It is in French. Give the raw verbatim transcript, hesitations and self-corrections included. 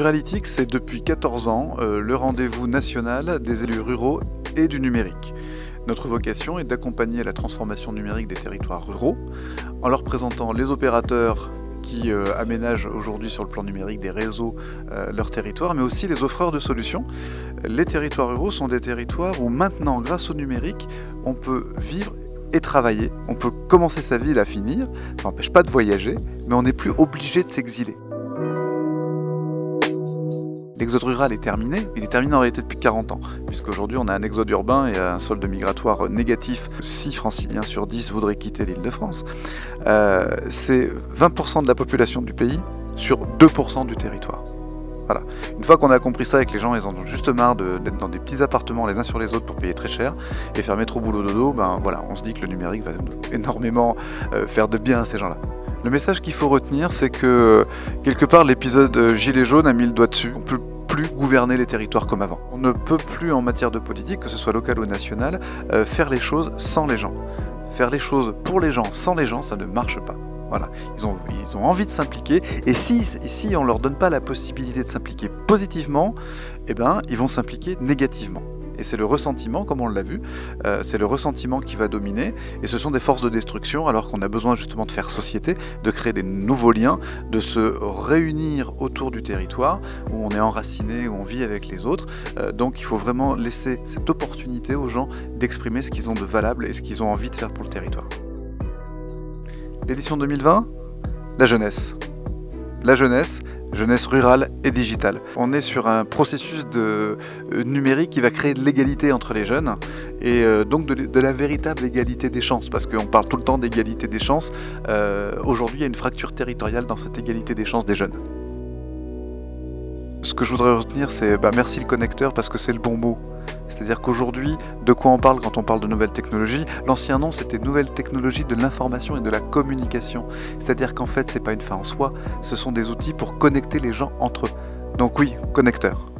Ruralytics, c'est depuis quatorze ans euh, le rendez-vous national des élus ruraux et du numérique. Notre vocation est d'accompagner la transformation numérique des territoires ruraux en leur présentant les opérateurs qui euh, aménagent aujourd'hui sur le plan numérique des réseaux euh, leur territoire, mais aussi les offreurs de solutions. Les territoires ruraux sont des territoires où maintenant, grâce au numérique, on peut vivre et travailler. On peut commencer sa vie et la finir, ça n'empêche pas de voyager, mais on n'est plus obligé de s'exiler. L'exode rural est terminé, il est terminé en réalité depuis quarante ans, puisqu'aujourd'hui on a un exode urbain et un solde migratoire négatif. six franciliens sur dix voudraient quitter l'Île-de-France. Euh, c'est vingt pour cent de la population du pays sur deux pour cent du territoire. Voilà. Une fois qu'on a compris ça et que les gens ils en ont juste marre d'être dans des petits appartements les uns sur les autres pour payer très cher et faire métro boulot dodo, ben voilà, on se dit que le numérique va énormément euh, faire de bien à ces gens-là. Le message qu'il faut retenir, c'est que quelque part l'épisode Gilets jaunes a mis le doigt dessus. On peut plus gouverner les territoires comme avant. On ne peut plus en matière de politique, que ce soit local ou national, euh, faire les choses sans les gens. Faire les choses pour les gens sans les gens, ça ne marche pas. Voilà. Ils ont, ils ont envie de s'impliquer, et si, et si on ne leur donne pas la possibilité de s'impliquer positivement, eh ben, ils vont s'impliquer négativement. Et c'est le ressentiment, comme on l'a vu, euh, c'est le ressentiment qui va dominer, et ce sont des forces de destruction, alors qu'on a besoin justement de faire société, de créer des nouveaux liens, de se réunir autour du territoire, où on est enraciné, où on vit avec les autres. Euh, donc il faut vraiment laisser cette opportunité aux gens d'exprimer ce qu'ils ont de valable et ce qu'ils ont envie de faire pour le territoire. L'édition deux mille vingt, la jeunesse. La jeunesse, jeunesse rurale et digitale. On est sur un processus de, euh, numérique qui va créer de l'égalité entre les jeunes et euh, donc de, de la véritable égalité des chances, parce qu'on parle tout le temps d'égalité des chances. Euh, Aujourd'hui, il y a une fracture territoriale dans cette égalité des chances des jeunes. Ce que je voudrais retenir, c'est bah, merci le connecteur, parce que c'est le bon mot. C'est-à-dire qu'aujourd'hui, de quoi on parle quand on parle de nouvelles technologies? L'ancien nom, c'était nouvelles technologies de l'information et de la communication. C'est-à-dire qu'en fait, c'est pas une fin en soi, ce sont des outils pour connecter les gens entre eux. Donc oui, connecteur.